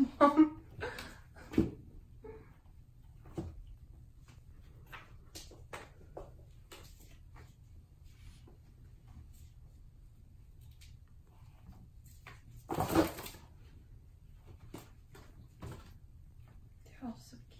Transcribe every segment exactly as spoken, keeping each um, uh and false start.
They're all so cute.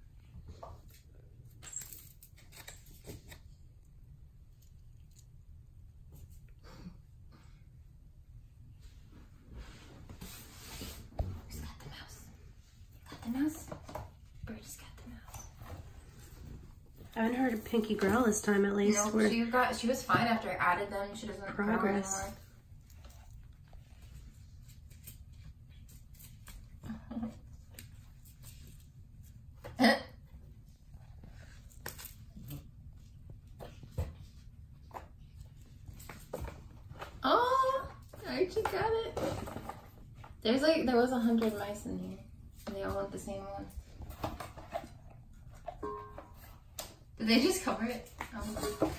Who's got the mouse? Got the mouse? Birdie's got the mouse. I haven't heard a Pinky growl this time, at least. No, We're... she got. She was fine after I added them. She doesn't Progress. growl anymore. Oh, Archie got it. There's like, there was a hundred mice in here. And they all want the same one. Did they just cover it? Oh.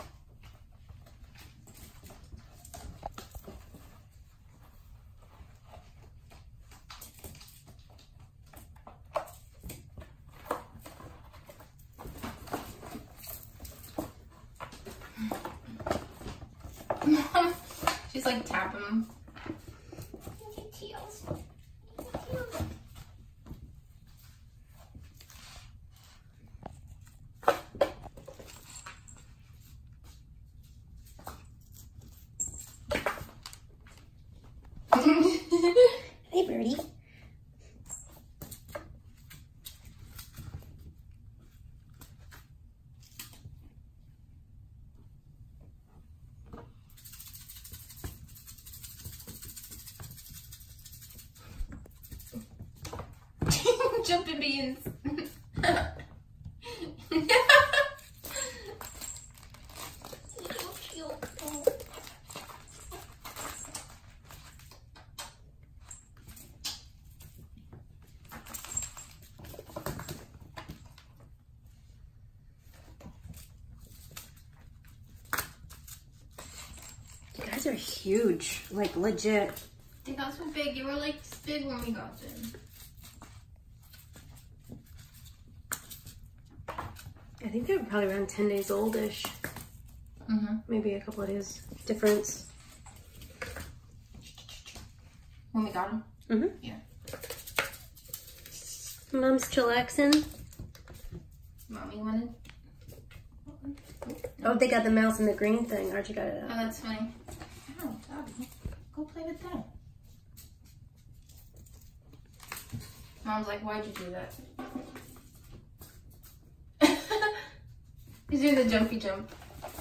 She's like tapping them. Tails. Hey, Birdie. Jumping beans. You guys are huge, like legit. They got so big. You were like this big when we got them. I think they're probably around ten days oldish. Mm-hmm. Maybe a couple of days difference. When we got them? Mm-hmm. Yeah. Mom's chillaxing. Mommy wanted. Oh, they got the mouse and the green thing. Archie got it Oh, out. that's funny. Oh, Bobby. Go play with that. Mom's like, why'd you do that? He's doing the jumpy jump.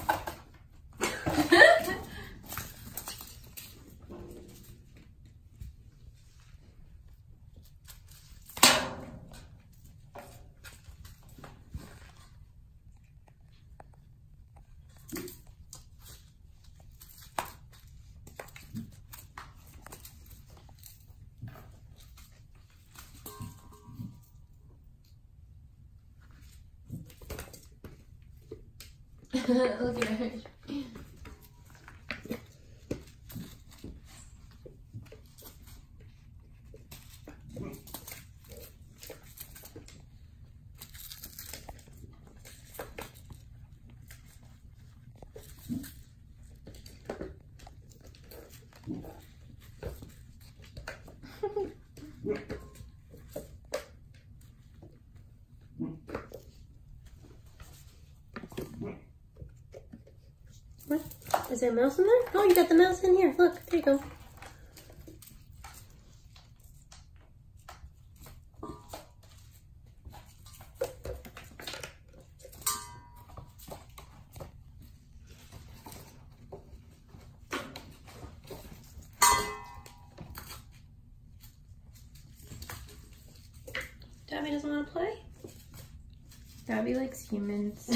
Look at her. What? Is there a mouse in there? Oh, you got the mouse in here. Look, there you go. Dabby doesn't want to play? Dabby likes humans.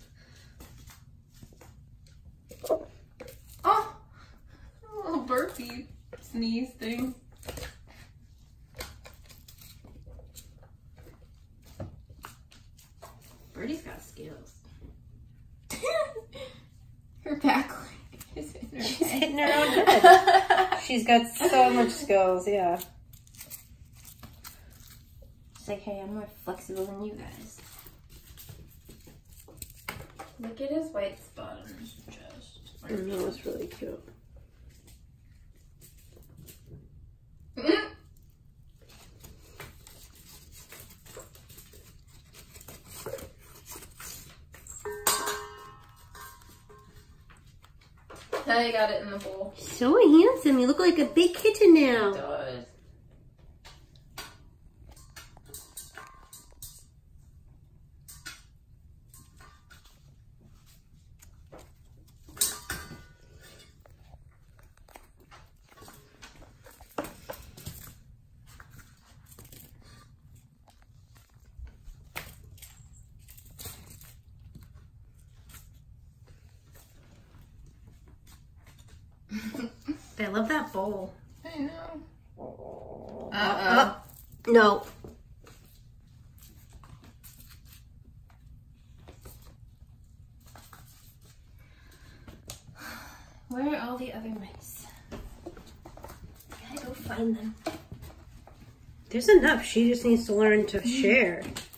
Oh! A little burpee sneeze thing. Birdie's got skills. Her back leg is in her She's head. hitting her own head. She's got so much skills, yeah. She's like, hey, I'm more flexible than you guys. Look at his white spot on his chest. I know, it's really cute. Now you got it in the bowl. So handsome. You look like a big kitten now. It does. I love that bowl. I know. Uh-oh. Uh, no. Where are all the other mice? Gotta go find them. There's enough. She just needs to learn to share.